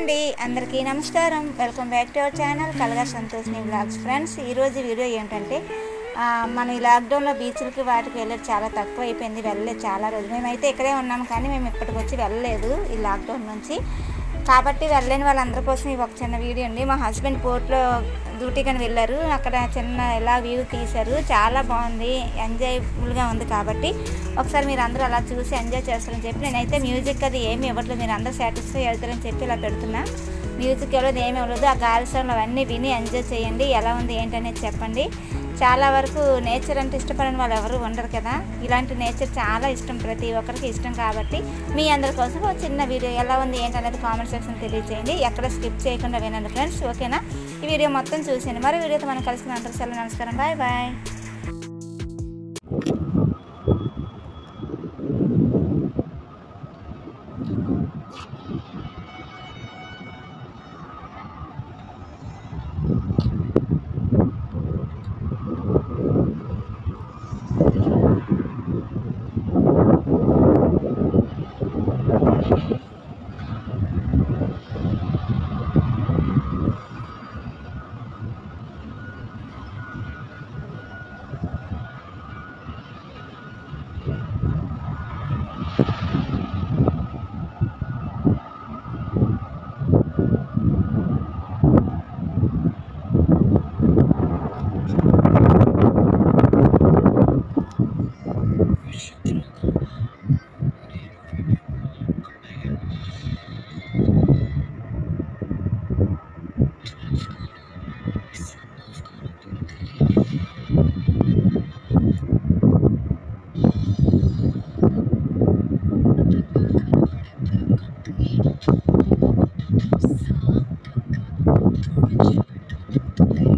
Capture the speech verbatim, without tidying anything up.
అండి అందరికీ నమస్కారం. Welcome back to our channel Kalaga Santhoshini vlogs. Friends, ఈరోజు వీడియో ఏంటంటే మనం ఈ లాక్డౌన్లో బీచ్లకి వాటికి వెళ్ళేది చాలా తక్కువ అయిపోయింది. వెళ్ళలేదు చాలా రోజులు. మేమైతే ఇక్కడే ఉన్నాము, కానీ మేము ఇప్పటికి వచ్చి వెళ్ళలేదు ఈ లాక్డౌన్ నుంచి. కాబట్టి వెళ్ళలేని వాళ్ళందరి కోసం ఈ ఒక చిన్న వీడియో అండి. మా హస్బెండ్ పోర్ట్లో డ్యూటీకి అని వెళ్ళారు. అక్కడ చిన్న ఎలా వ్యూ తీశారు, చాలా బాగుంది, ఎంజాయబుల్గా ఉంది. కాబట్టి ఒకసారి మీరు అందరూ అలా చూసి ఎంజాయ్ చేస్తారని చెప్పి నేనైతే మ్యూజిక్ అది ఏమి ఇవ్వట్లేదు. మీరు అందరూ సాటిస్ఫై అవుతారని చెప్పి ఇలా పెడుతున్నా. మ్యూజిక్ ఇవ్వలేదు, ఏమి ఇవ్వలేదు. ఆ గాలి సౌండ్లు అవన్నీ విని ఎంజాయ్ చేయండి. ఎలా ఉంది ఏంటనేది చెప్పండి. చాలా వరకు నేచర్ అంటే ఇష్టపడని వాళ్ళు ఎవరు ఉండరు కదా. ఇలాంటి నేచర్ చాలా ఇష్టం, ప్రతి ఒక్కరికి ఇష్టం. కాబట్టి మీ అందరి కోసం ఒక చిన్న వీడియో ఎలా ఉంది ఏంటనేది కామెంట్ సెక్షన్ తెలియజేయండి. ఎక్కడ స్కిప్ చేయకుండా వినండి ఫ్రెండ్స్, ఓకేనా? ఈ వీడియో మొత్తం చూసేయండి. మరి వీడియోతో మనం కలిసిన అందరూ సెలవు, నమస్కారం, బాయ్ బాయ్. Thank you.